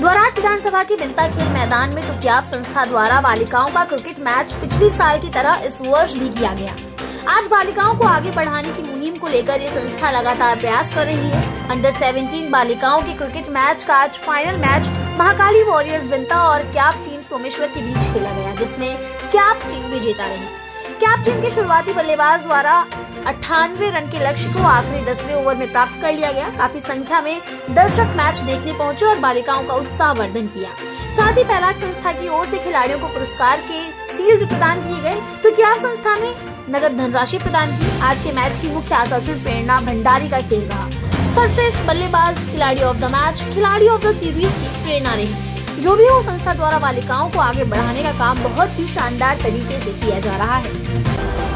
द्वाराट विधानसभा के बिंता खेल मैदान में तुक्याव संस्था द्वारा बालिकाओं का क्रिकेट मैच पिछली साल की तरह इस वर्ष भी किया गया। आज बालिकाओं को आगे बढ़ाने की मुहिम को लेकर ये संस्था लगातार प्रयास कर रही है। अंडर 17 बालिकाओं के क्रिकेट मैच का आज फाइनल मैच महाकाली वॉरियर्स बिंता और कैप टीम सोमेश्वर के बीच खेला गया, जिसमें कैप टीम विजेता रही। कैप टीम के शुरुआती बल्लेबाज द्वारा 98 रन के लक्ष्य को आखिरी 10वें ओवर में प्राप्त कर लिया गया। काफी संख्या में दर्शक मैच देखने पहुंचे और बालिकाओं का उत्साहवर्धन किया। साथ ही पहलाक संस्था की ओर से खिलाड़ियों को पुरस्कार के शील्ड प्रदान किए गए, तो क्या संस्था ने नगद धनराशि प्रदान की। आज के मैच की मुख्य आकर्षण प्रेरणा भंडारी का खेल रहा। सर्वश्रेष्ठ बल्लेबाज, खिलाड़ी ऑफ द मैच, खिलाड़ी ऑफ द सीरीज की प्रेरणा रही। जो भी हो, संस्था द्वारा बालिकाओं को आगे बढ़ाने का काम बहुत ही शानदार तरीके से किया जा रहा है।